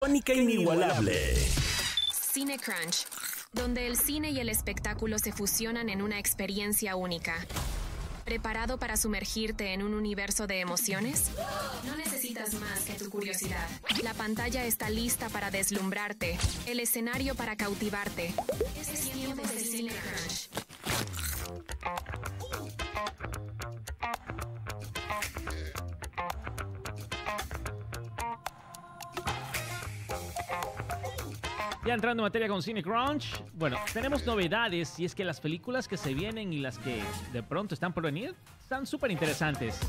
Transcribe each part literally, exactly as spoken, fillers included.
única e inigualable. Cine Crunch, donde el cine y el espectáculo se fusionan en una experiencia única. ¿Preparado para sumergirte en un universo de emociones? No necesitas más que tu curiosidad. La pantalla está lista para deslumbrarte, el escenario para cautivarte. Es tiempo de Cine Crunch. Ya entrando en materia con Cine Crunch, bueno, tenemos novedades y es que las películas que se vienen y las que de pronto están por venir están súper interesantes.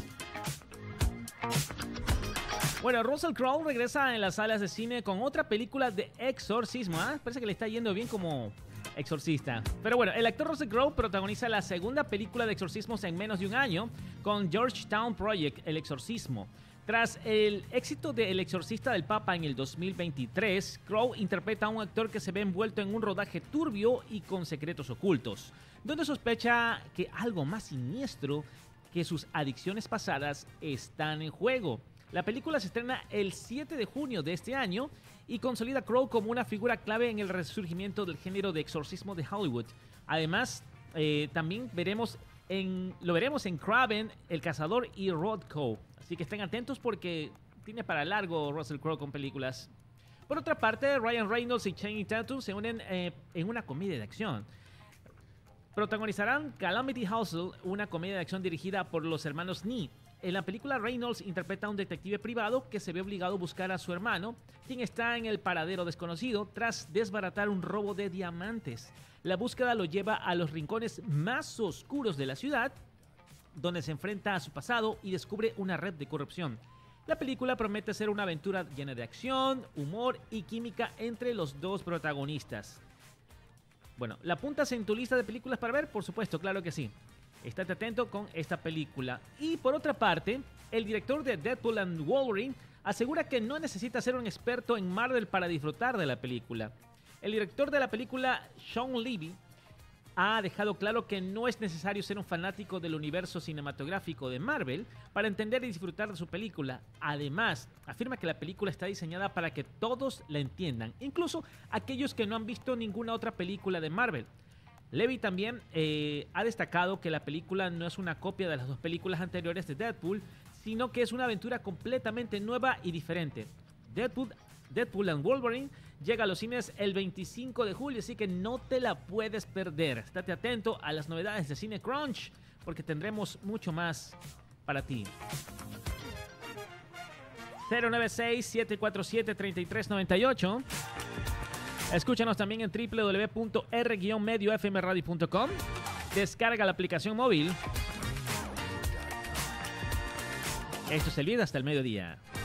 Bueno, Russell Crowe regresa en las salas de cine con otra película de exorcismo, ¿eh? Parece que le está yendo bien como exorcista. Pero bueno, el actor Russell Crowe protagoniza la segunda película de exorcismos en menos de un año con Georgetown Project, El Exorcismo. Tras el éxito de El Exorcista del Papa en el dos mil veintitrés, Crowe interpreta a un actor que se ve envuelto en un rodaje turbio y con secretos ocultos, donde sospecha que algo más siniestro que sus adicciones pasadas están en juego. La película se estrena el siete de junio de este año y consolida a Crowe como una figura clave en el resurgimiento del género de exorcismo de Hollywood. Además, eh, también veremos en, lo veremos en Kraven, El Cazador y Roadco. Así que estén atentos porque tiene para largo Russell Crowe con películas. Por otra parte, Ryan Reynolds y Channing Tatum se unen eh, en una comedia de acción. Protagonizarán Calamity Hustle, una comedia de acción dirigida por los hermanos Nee. En la película, Reynolds interpreta a un detective privado que se ve obligado a buscar a su hermano, quien está en el paradero desconocido tras desbaratar un robo de diamantes. La búsqueda lo lleva a los rincones más oscuros de la ciudad, donde se enfrenta a su pasado y descubre una red de corrupción. La película promete ser una aventura llena de acción, humor y química entre los dos protagonistas. Bueno, ¿la apuntas en tu lista de películas para ver? Por supuesto, claro que sí. Estate atento con esta película. Y por otra parte, el director de Deadpool and Wolverine asegura que no necesita ser un experto en Marvel para disfrutar de la película. El director de la película, Sean Levy, ha dejado claro que no es necesario ser un fanático del universo cinematográfico de Marvel para entender y disfrutar de su película. Además, afirma que la película está diseñada para que todos la entiendan, incluso aquellos que no han visto ninguna otra película de Marvel. Levy también eh, ha destacado que la película no es una copia de las dos películas anteriores de Deadpool, sino que es una aventura completamente nueva y diferente. Deadpool, Deadpool and Wolverine llega a los cines el veinticinco de julio, así que no te la puedes perder. Estate atento a las novedades de Cine Crunch, porque tendremos mucho más para ti. cero nueve seis, siete cuatro siete, tres tres nueve ocho. Escúchanos también en w w w punto r guion medio f m radio punto com. Descarga la aplicación móvil. Esto es El Vida hasta el mediodía.